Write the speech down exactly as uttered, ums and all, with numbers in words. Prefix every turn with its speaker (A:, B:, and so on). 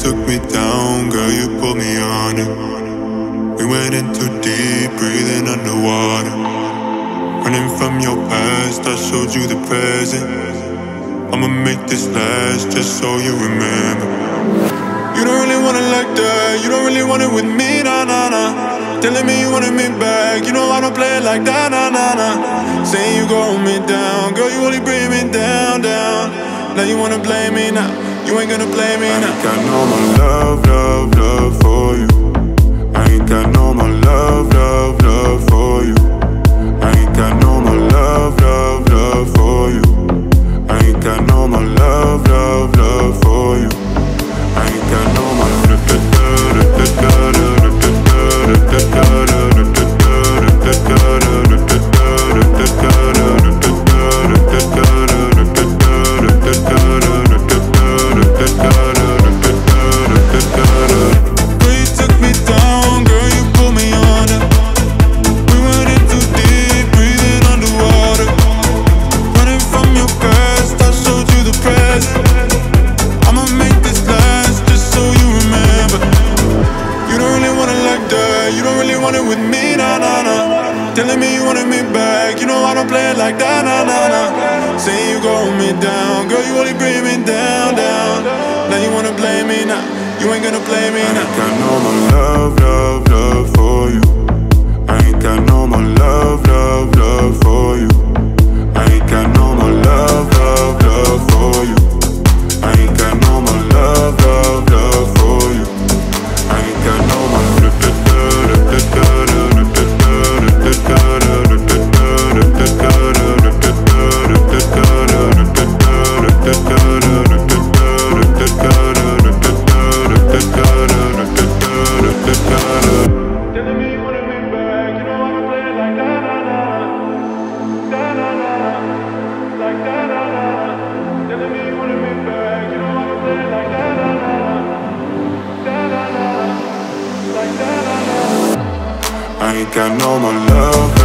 A: took me down, girl, you put me on it. We went in too deep, breathing underwater. Running from your past, I showed you the present. I'ma make this last, just so you remember. You don't really want it like that, you don't really want it with me, nah, nah, nah. Telling me you wanted me back, you know I don't play it like that, nah, nah, nah. Saying you gon' hold me down, girl, you only bring me down, down. Now you wanna blame me now, you ain't gonna blame me now. I ain't got no more love, love, love for you. I ain't got no more love, love, love for you. I ain't got no more love, love, love for you. I ain't got no more love, love, love for you. I ain't got no more with me, nah, nah, nah. Telling me you wanted me back, you know I don't play it like that, nah, nah, nah. Saying you gon' hold me down, girl, you only bring me down, down. Now you wanna blame me now, you ain't gonna blame me now. I ain't got no more love, love, love for you. I ain't got no more love, love, love for you. I ain't got no more love, love, love for you. I ain't got no more love, love, love for you. I ain't got no more I ain't got no more love.